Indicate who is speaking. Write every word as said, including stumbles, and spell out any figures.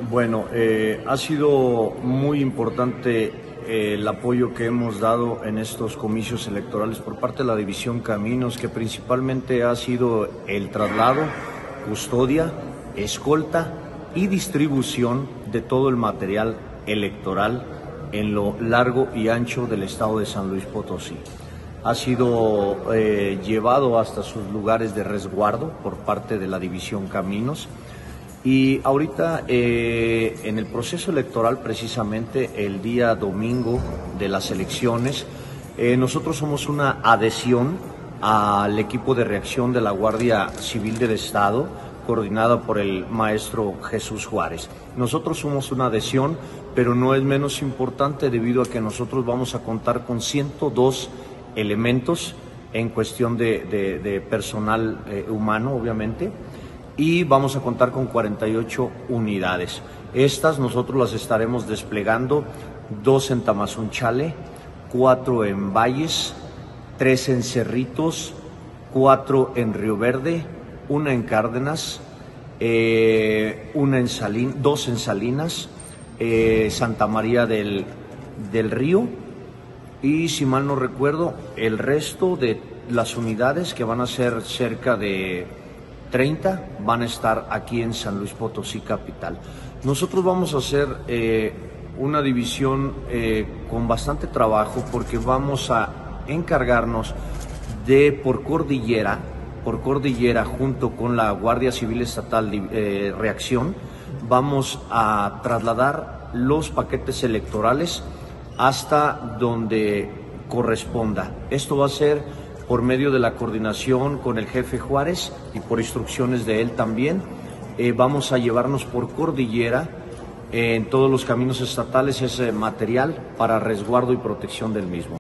Speaker 1: Bueno, eh, ha sido muy importante eh, el apoyo que hemos dado en estos comicios electorales por parte de la División Caminos, que principalmente ha sido el traslado, custodia, escolta y distribución de todo el material electoral en lo largo y ancho del estado de San Luis Potosí. Ha sido eh, llevado hasta sus lugares de resguardo por parte de la División Caminos. Y ahorita eh, en el proceso electoral, precisamente el día domingo de las elecciones, eh, nosotros somos una adhesión al equipo de reacción de la Guardia Civil del Estado, coordinada por el maestro Jesús Juárez. Nosotros somos una adhesión, pero no es menos importante debido a que nosotros vamos a contar con ciento dos elementos en cuestión de, de, de personal eh, humano, obviamente, y vamos a contar con cuarenta y ocho unidades. Estas nosotros las estaremos desplegando, dos en Tamazunchale, cuatro en Valles, tres en Cerritos, cuatro en Río Verde, una en Cárdenas, eh, una en Salin, dos en Salinas, eh, Santa María del, del Río, y si mal no recuerdo, el resto de las unidades, que van a ser cerca de treinta, van a estar aquí en San Luis Potosí capital. Nosotros vamos a hacer eh, una división eh, con bastante trabajo, porque vamos a encargarnos de por cordillera, por cordillera junto con la Guardia Civil Estatal de eh, Reacción, vamos a trasladar los paquetes electorales hasta donde corresponda. Esto va a ser por medio de la coordinación con el jefe Juárez y por instrucciones de él también. Eh, vamos a llevarnos por cordillera eh, en todos los caminos estatales ese material para resguardo y protección del mismo.